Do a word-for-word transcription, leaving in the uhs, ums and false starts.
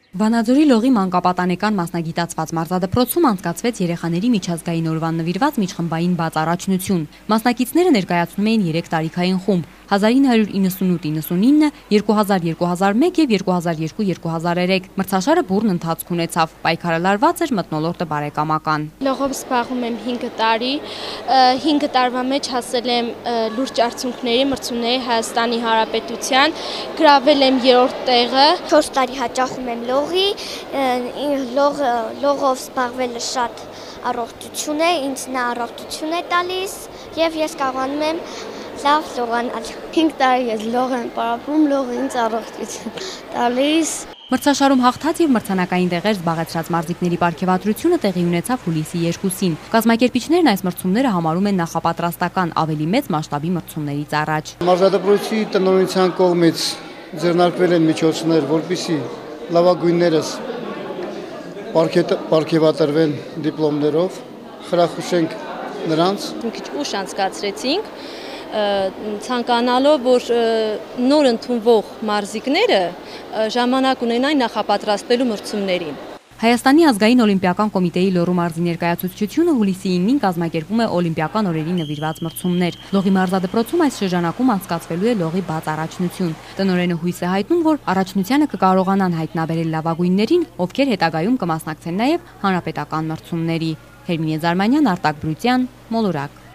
Վանաձորի լողի մանկապատանեկան մասնագիտացված մարզադպրոցում անցկացվեց երեխաների միջազգային օրվան նվիրված միջխմբային բաց առաջնություն։ Մասնակիցները ներկայացնում էին երեք տարիքային խումբ՝ հազար ինը հարյուր իննսունութ իննսունինը, երկու հազար երկու հազար մեկ եւ երկու հազար երկու երկու հազար երեք։ Մրցաշարը բուռն ընթացք ունեցավ։ Պայքարալարված էր մթնոլորտը բարեկամական։ Լողով զբաղվում եմ հինգ տարի, հինգ տարվա մեջ հասել եմ լուրջ արդյունքների մրցումների Հայաստանի Հանրապետության, գրավել եմ երրորդ տեղը, չորս տարի հաճախում եմ լողի, լող, լողով զբաղվելը շատ առողջություն է, ինձ նա առողջություն է տալիս եւ ես կարողանում եմ լավ լողանալ։ հինգ տարի ես լող եմ պարապում, լողը ինձ առողջություն տալիս։ Մրցաշարում հաղթած եւ մրցանակային տեղեր զբաղեցրած մարզիկների պարգևատրությունը տեղի ունեցավ հուլիսի երկուսին։ Կազմակերպիչներն այս մրցումները համարում են նախապատրաստական ավելի մեծ մասշտաբի մրցումներից առաջ։ Մարզադպրոցի տնօրինության կողմից ձեռնարկվել են միջոցներ, որպեսզի լավագույններս պարգևատրվեն դիպլոմներով, խրախուսենք նրանց։ Մի քիչ ուշ անցկացրեցինք, ցանկանալով, որ նոր ընդունվող մարզիկները ժամանակ ունենային նախապատրաստվելու մրցումներին։ Հայաստանի ազգային օլիմպիական կոմիտեի լոռու մարզի ներկայացուցչությունը հուլիսի ինին կազմակերպում է օլիմպիական օրերին նվիրված մրցումներ։ Լողի մարզադպրոցում այս շրջանակում անցկացվելու է լողի բաց առաջնություն։ Տնօրենը հույս է հայտնում, որ առաջնությանը կկարողանան հայտնաբերել լավագույններին, ովքեր հետագայում կմասնակցեն նաև հանրապետական մրցումների։ Հերմինե Զարմանյան, Արտակ Բրուտյան, Մոլորակ։